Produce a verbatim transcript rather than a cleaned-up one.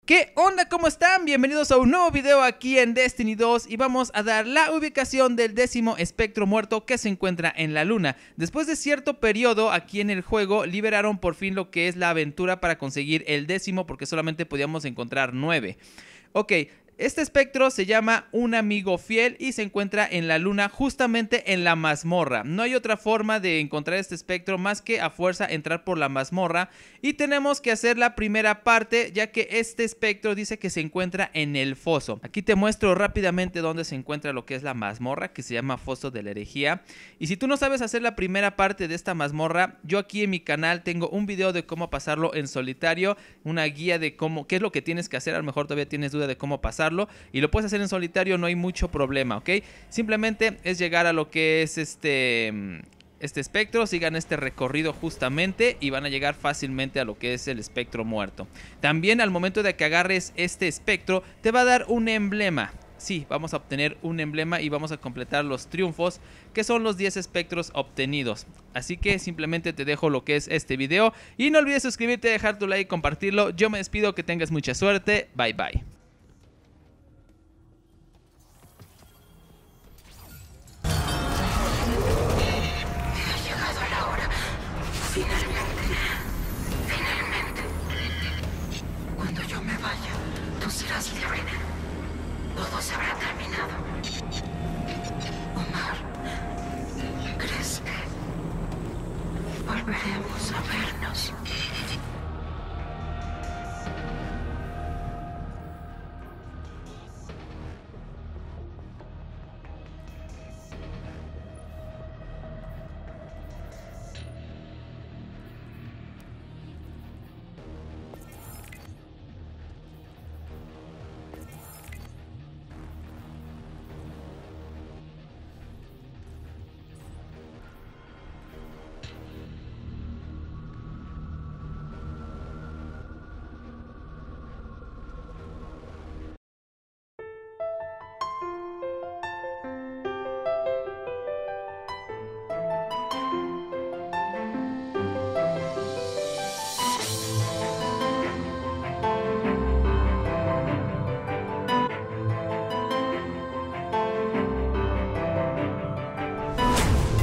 ¿Qué onda? ¿Cómo están? Bienvenidos a un nuevo video aquí en Destiny dos y vamos a dar la ubicación del décimo espectro muerto que se encuentra en la luna. Después de cierto periodo aquí en el juego liberaron por fin lo que es la aventura para conseguir el décimo, porque solamente podíamos encontrar nueve. Ok. Este espectro se llama Un Amigo Fiel y se encuentra en la luna, justamente en la mazmorra. No hay otra forma de encontrar este espectro más que a fuerza entrar por la mazmorra. Y tenemos que hacer la primera parte, ya que este espectro dice que se encuentra en el foso. Aquí te muestro rápidamente dónde se encuentra lo que es la mazmorra, que se llama Foso de la Herejía. Y si tú no sabes hacer la primera parte de esta mazmorra, yo aquí en mi canal tengo un video de cómo pasarlo en solitario. Una guía de cómo, qué es lo que tienes que hacer. A lo mejor todavía tienes duda de cómo pasarlo. Y lo puedes hacer en solitario, no hay mucho problema, ¿ok? Simplemente es llegar a lo que es este, este espectro, sigan este recorrido justamente y van a llegar fácilmente a lo que es el espectro muerto. También al momento de que agarres este espectro, te va a dar un emblema. Sí, vamos a obtener un emblema y vamos a completar los triunfos, que son los diez espectros obtenidos. Así que simplemente te dejo lo que es este video. Y no olvides suscribirte, dejar tu like y compartirlo. Yo me despido, que tengas mucha suerte. Bye bye. Finalmente, finalmente, cuando yo me vaya, tú serás libre. Todo se habrá terminado. Omar, ¿crees que volveremos a vernos?